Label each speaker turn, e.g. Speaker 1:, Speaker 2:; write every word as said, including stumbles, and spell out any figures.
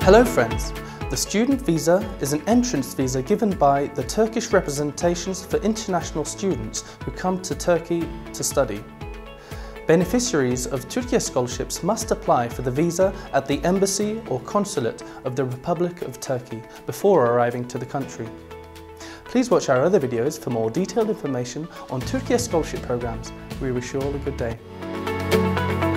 Speaker 1: Hello friends, the student visa is an entrance visa given by the Turkish representations for international students who come to Turkey to study. Beneficiaries of Türkiye scholarships must apply for the visa at the embassy or consulate of the Republic of Turkey before arriving to the country. Please watch our other videos for more detailed information on Türkiye scholarship programs. We wish you all a good day.